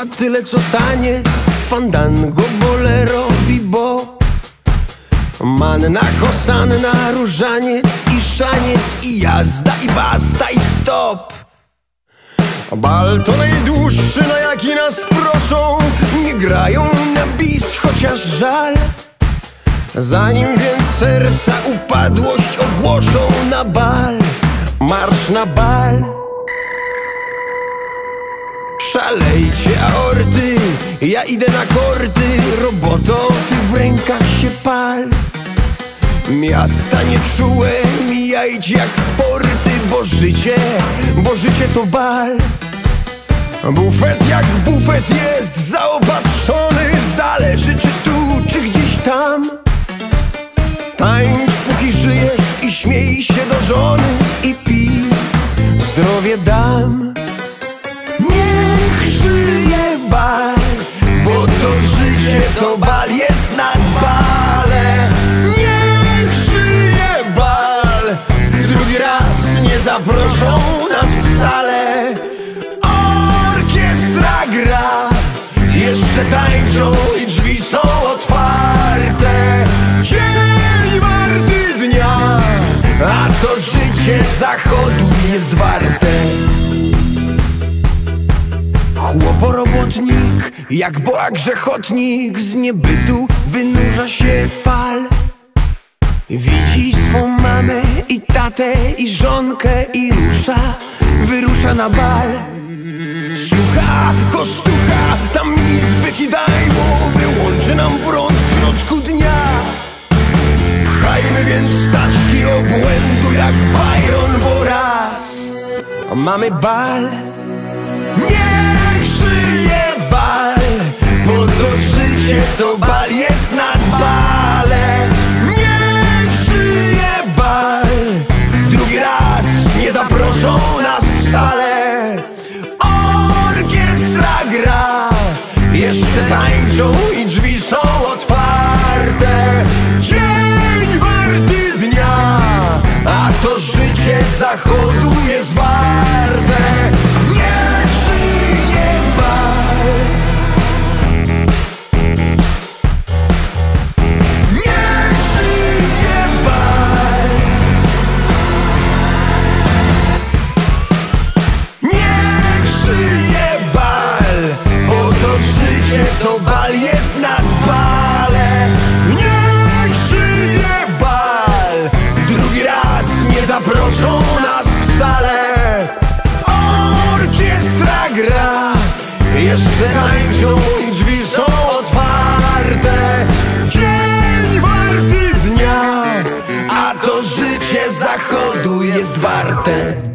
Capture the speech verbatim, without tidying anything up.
trwa tyle co taniec, fandango, bolero, bebop. Manna, hosanna, różaniec i szaniec, i jazda, i basta, i stop. Bal to najdłuższy, na jaki nas proszą. Nie grają na bis, chociaż żal. Zanim więc serca upadłość ogłoszą, na bal, marsz na bal. Szalejcie aorty, ja idę na korty. Roboto, ty w rękach się pal. Miasta nieczułe, mijajcie jak porty, bo życie, bo życie to bal. Bufet jak bufet jest zaopatrzony, zależy czy tu, czy gdzieś tam. Tańcz póki żyjesz i śmiej się do żony, i pij, zdrowie dam. Niech żyje bal, bo to życie to bal jest nad bale. Niech żyje bal, drugi raz nie zaproszą nas wcale. Orkiestra gra, jeszcze tańczą i drzwi są otwarte. Dzień warty dnia, a to życie zachodu jest warte. Chłoporobotnik, jak boa grzechotnik, z niebytu wynurza się fal. Widzi swą mamę i tatę i żonkę i rusza, wyrusza na bal. Słucha, kostucha, tam izby kidają, wyłączy nam prąd w środku dnia. Pchajmy więc taczki obłędu jak Byron, bo raz mamy bal. Niech żyje bal, bo to życie to bal jest nad bale. Niech żyje bal, drugi raz nie zaproszą nas wcale. Orkiestra gra, jeszcze tańczą i drzwi są otwarte. Dzień warty dnia, a to życie zachodu jest warte. Niech żyje bal, niech żyje bal, niech żyje bal, bo to życie to bal jest nad bale. Niech żyje bal, drugi raz nie zaproszą nas wcale. Orkiestra gra, jeszcze tańczą i drzwi są otwarte. Dzień warty dnia, a to życie zachodu jest warte.